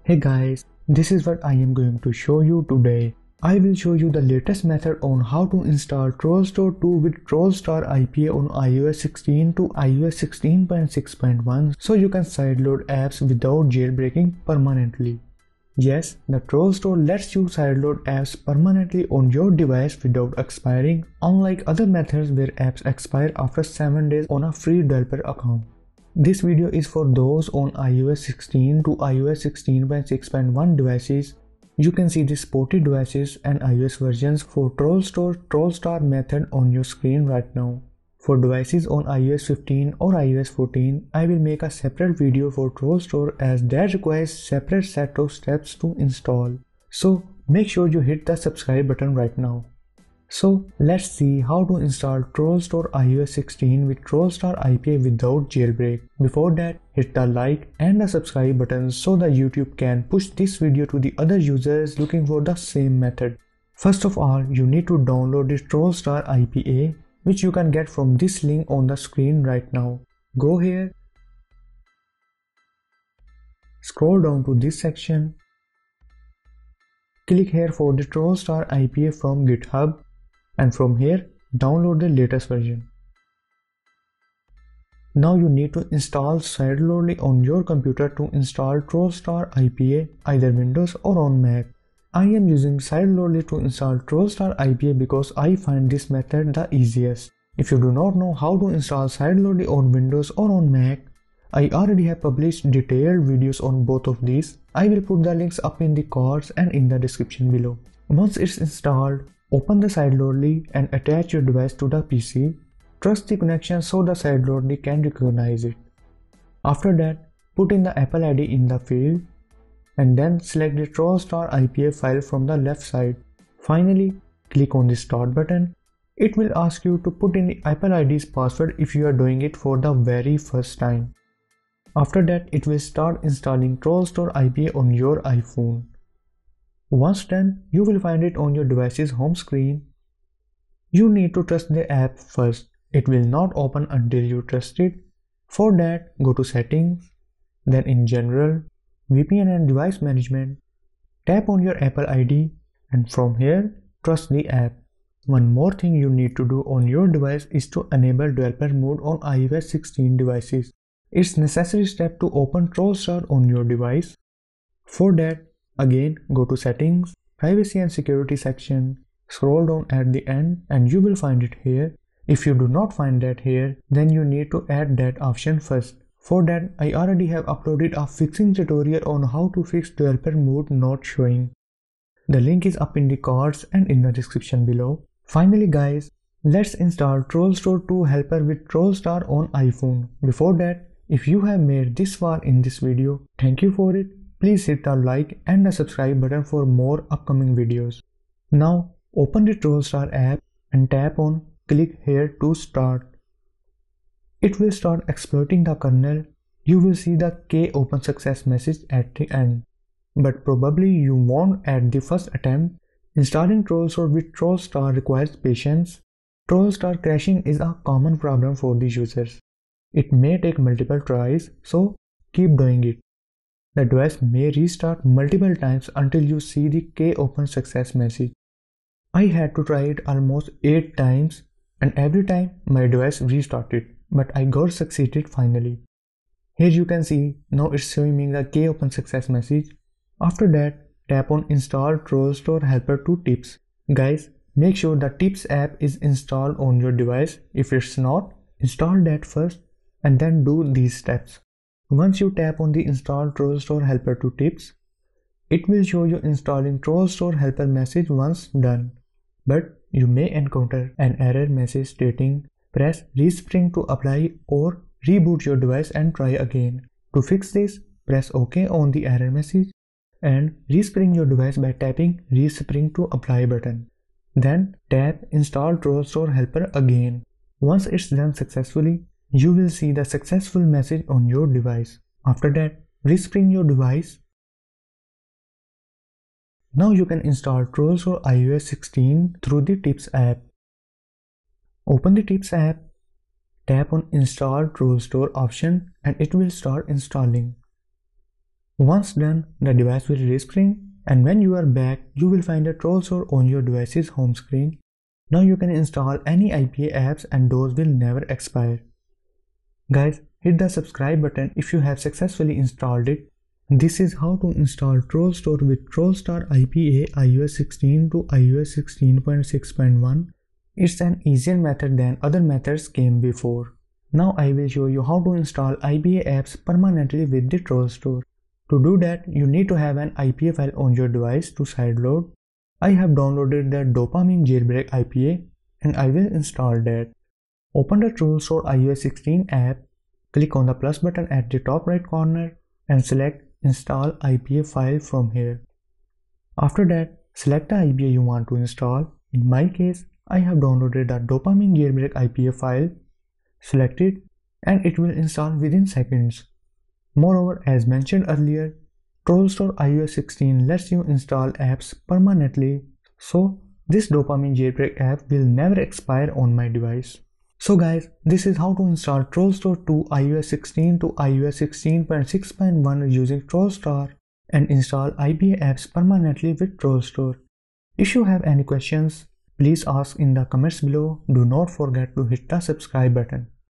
Hey guys, this is what I am going to show you today. I will show you the latest method on how to install TrollStore 2 with TrollStar IPA on iOS 16 to iOS 16.6.1 so you can sideload apps without jailbreaking permanently. Yes, the TrollStore lets you sideload apps permanently on your device without expiring, unlike other methods where apps expire after 7 days on a free developer account. This video is for those on iOS 16 to iOS 16.6.1 devices. You can see the supported devices and iOS versions for TrollStar method on your screen right now. For devices on iOS 15 or iOS 14, I will make a separate video for TrollStore as that requires separate set of steps to install. So make sure you hit the subscribe button right now. So let's see how to install TrollStore iOS 16 with TrollStar IPA without jailbreak. Before that, hit the like and the subscribe button so that YouTube can push this video to the other users looking for the same method. First of all, you need to download the TrollStar IPA, which you can get from this link on the screen right now. Go here, scroll down to this section, click here for the TrollStar IPA from GitHub, and from here download the latest version. Now you need to install sideloadly on your computer to install TrollStar IPA, either Windows or on Mac. I am using sideloadly to install TrollStar IPA because I find this method the easiest. If you do not know how to install sideloadly on Windows or on Mac, I already have published detailed videos on both of these. I will put the links up in the cards and in the description below. Once it's installed, open the sideloadly and attach your device to the PC. Trust the connection so the sideloadly can recognize it. After that, put in the Apple ID in the field and then select the TrollStar IPA file from the left side. Finally, click on the Start button. It will ask you to put in the Apple ID's password if you are doing it for the very first time. After that, it will start installing TrollStore IPA on your iPhone. Once done, you will find it on your device's home screen. You need to trust the app first. It will not open until you trust it. For that, go to Settings, then in General, VPN and Device Management. Tap on your Apple ID and from here, trust the app. One more thing you need to do on your device is to enable developer mode on iOS 16 devices. It's a necessary step to open TrollStar on your device. For that, again, go to Settings, Privacy and Security section, scroll down at the end and you will find it here. If you do not find that here, then you need to add that option first. For that, I already have uploaded a fixing tutorial on how to fix developer mode not showing. The link is up in the cards and in the description below. Finally guys, let's install TrollStore 2 helper with TrollStar on iPhone. Before that, if you have made this far in this video, thank you for it. Please hit the like and the subscribe button for more upcoming videos. Now open the TrollStar app and tap on click here to start. It will start exploiting the kernel. You will see the KOpen success message at the end. But probably you won't at the first attempt. Installing TrollStore with TrollStar requires patience. TrollStar crashing is a common problem for the users. It may take multiple tries, so keep doing it. The device may restart multiple times until you see the KOpen success message. I had to try it almost 8 times and every time my device restarted, but I got succeeded finally. Here you can see now it's showing me the KOpen success message. After that, tap on Install TrollStore Helper to Tips. Guys, make sure the Tips app is installed on your device. If it's not, install that first and then do these steps. Once you tap on the Install TrollStore Helper to Tips, it will show you installing TrollStore Helper message once done. But you may encounter an error message stating press Respring to apply or reboot your device and try again. To fix this, press OK on the error message and respring your device by tapping Respring to apply button. Then tap Install TrollStore Helper again. Once it's done successfully, you will see the successful message on your device. After that, respring your device. Now you can install TrollStore iOS 16 through the Tips app. Open the Tips app, tap on Install TrollStore option and it will start installing. Once done, the device will respring, and when you are back, you will find a TrollStore on your device's home screen. Now you can install any IPA apps and those will never expire. Guys, hit the subscribe button if you have successfully installed it. This is how to install TrollStore with TrollStar IPA iOS 16 to iOS 16.6.1. It's an easier method than other methods came before. Now I will show you how to install IPA apps permanently with the TrollStore. To do that, you need to have an IPA file on your device to sideload. I have downloaded the Dopamine Jailbreak IPA and I will install that. Open the TrollStore iOS 16 app, click on the plus button at the top right corner and select Install IPA file from here. After that, select the IPA you want to install. In my case, I have downloaded the Dopamine Jailbreak IPA file. Select it and it will install within seconds. Moreover, as mentioned earlier, TrollStore iOS 16 lets you install apps permanently, so this Dopamine Jailbreak app will never expire on my device. So guys, this is how to install TrollStore to iOS 16 to iOS 16.6.1 using TrollStar and install IPA apps permanently with TrollStore. If you have any questions, please ask in the comments below. Do not forget to hit the subscribe button.